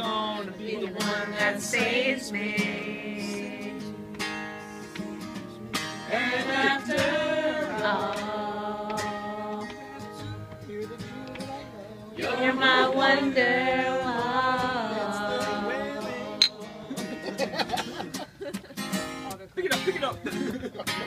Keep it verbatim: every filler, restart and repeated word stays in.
gonna be the one that saves me. And after all, you're my wonderwall. Pick it up, pick it up.